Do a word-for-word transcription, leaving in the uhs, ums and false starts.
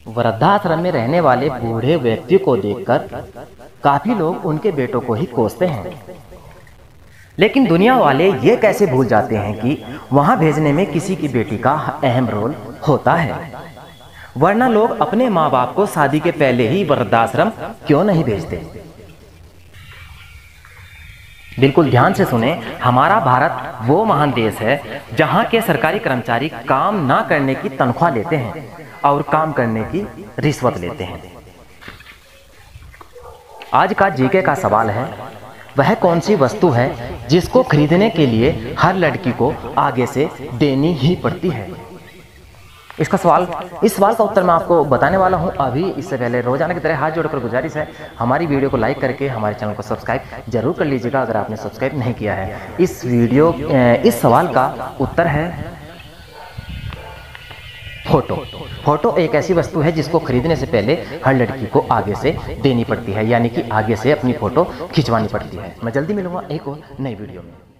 वृद्धाश्रम में रहने वाले बूढ़े व्यक्ति को देखकर काफी लोग उनके बेटों को ही कोसते हैं, लेकिन दुनिया वाले ये कैसे भूल जाते हैं कि वहां भेजने में किसी की बेटी का अहम रोल होता है। वरना लोग अपने माँ बाप को शादी के पहले ही वृद्धाश्रम क्यों नहीं भेजते। बिल्कुल ध्यान से सुने, हमारा भारत वो महान देश है जहाँ के सरकारी कर्मचारी काम ना करने की तनख्वाह लेते हैं और काम करने की रिश्वत लेते हैं। आज का जीके का सवाल है, वह कौन सी वस्तु है जिसको खरीदने के लिए हर लड़की को आगे से देनी ही पड़ती है। इसका सवाल इस सवाल का उत्तर मैं आपको बताने वाला हूं अभी। इससे पहले रोजाना की तरह हाथ जोड़कर गुजारिश है, हमारी वीडियो को लाइक करके हमारे चैनल को सब्सक्राइब जरूर कर लीजिएगा अगर आपने सब्सक्राइब नहीं किया है। इस वीडियो इस सवाल का उत्तर है फोटो। फोटो एक ऐसी वस्तु है जिसको खरीदने से पहले हर लड़की को आगे से देनी पड़ती है, यानी कि आगे से अपनी फोटो खिंचवानी पड़ती है। मैं जल्दी मिलूंगा एक और नई वीडियो में।